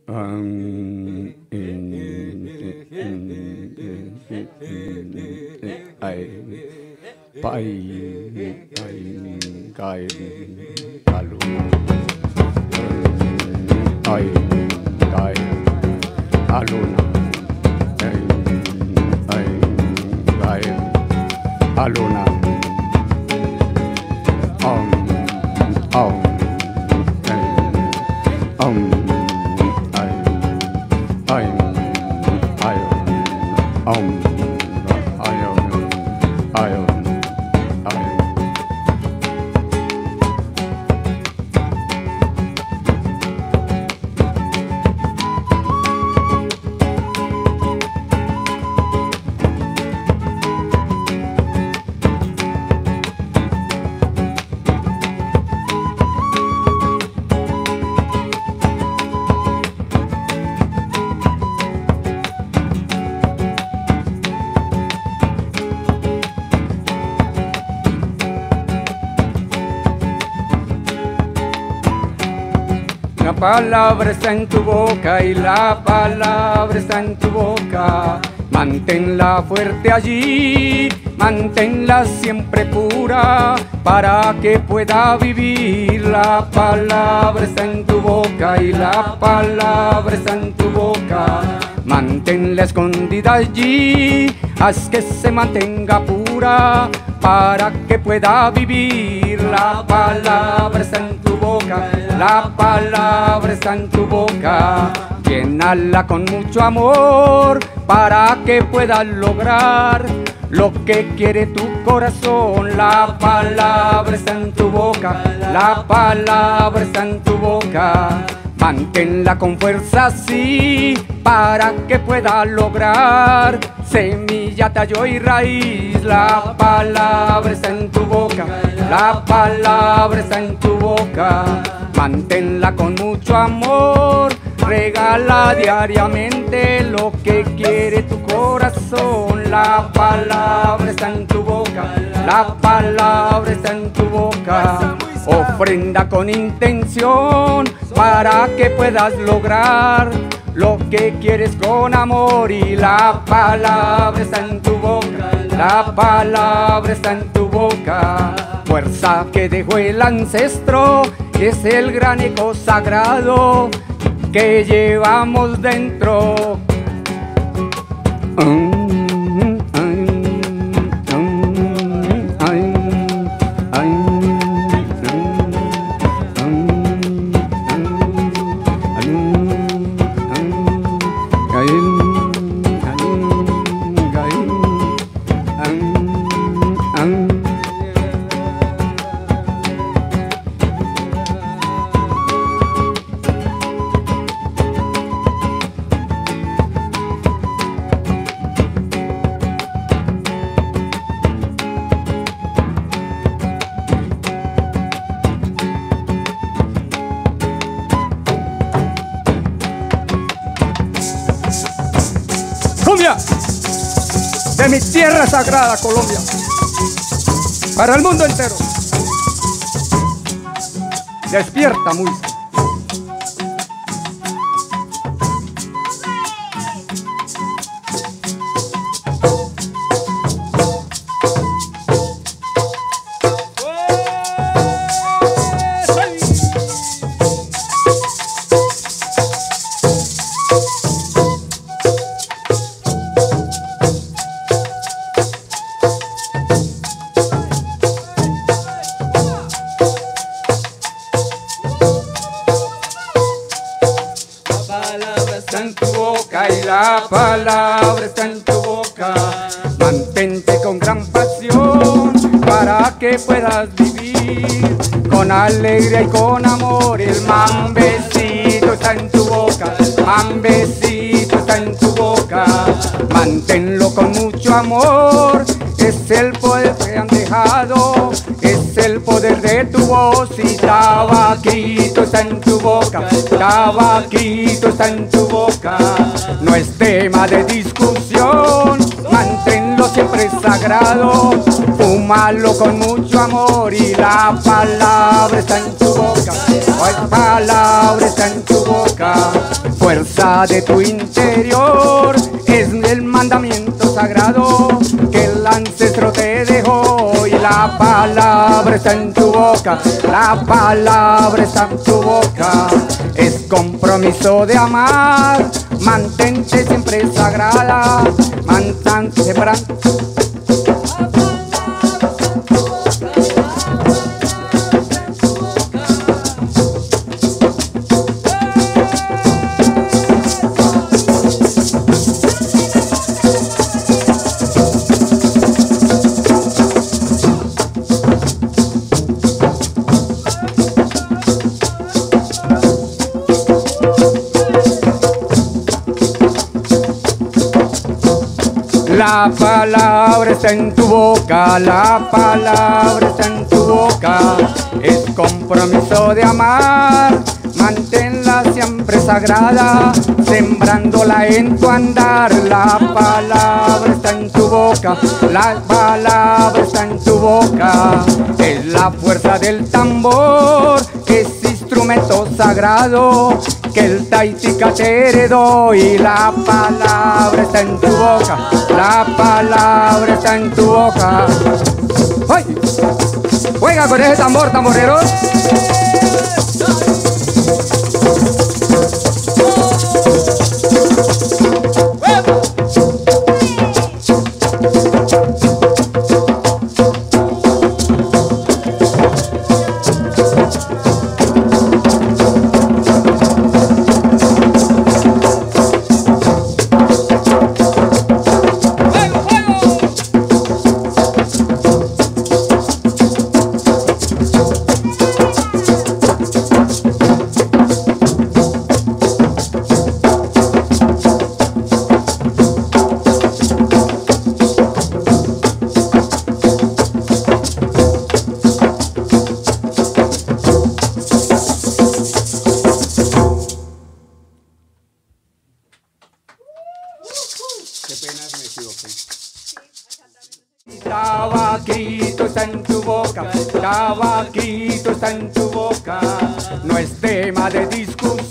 Aluna. La palabra está en tu boca y la palabra está en tu boca. Manténla fuerte allí, manténla siempre pura, para que pueda vivir. La palabra está en tu boca y la palabra está en tu boca. Manténla escondida allí, haz que se mantenga pura, para que pueda vivir. La palabra está en tu boca, la palabra está en tu boca. Llénala con mucho amor, para que puedas lograr lo que quiere tu corazón. La palabra está en tu boca, la palabra está en tu boca. Manténla con fuerza así, para que pueda lograr semilla, tallo y raíz. La palabra está en tu boca, la palabra está en tu boca. Manténla con mucho amor, regala diariamente lo que quiere tu corazón. La palabra está en tu boca, la palabra está en tu boca. Ofrenda con intención, para que puedas lograr lo que quieres con amor. Y la palabra está en tu boca, la palabra está en tu boca. Fuerza que dejó el ancestro, es el gran eco sagrado que llevamos dentro. Cumbia de mi tierra sagrada, Colombia, para el mundo entero. Despierta, muy. En tu boca y la palabra está en tu boca. Mantente con gran pasión, para que puedas vivir con alegría y con amor. El mambecito está en tu boca, el mambecito está en tu boca. Manténlo con mucho amor, es el poder que han dejado, es el poder de tu voz. Y tabaquito está en tu boca, tabaquito está en tu boca. No es tema de discusión, manténlo siempre sagrado, fúmalo con mucho amor. Y la palabra está en tu boca, la palabra está en tu boca. fuerza de tu interior es el mandamiento sagrado que el ancestro te dejó. Y la palabra está en tu boca, la palabra está en tu boca. Es compromiso de amar, mantente siempre sagrada, mantente siempre. La palabra está en tu boca, la palabra está en tu boca. Es compromiso de amar, manténla siempre sagrada, sembrándola en tu andar. La palabra está en tu boca, la palabra está en tu boca. Es la fuerza del tambor, es instrumento sagrado que el Taitica te heredó. Y la palabra está en tu boca, la palabra está en tu boca. ¡Ay! Juega con ese tambor, tamborero. Qué pena, me equivoqué. Tabaquito está en tu boca, tabaquito está en tu boca. No es tema de discusión.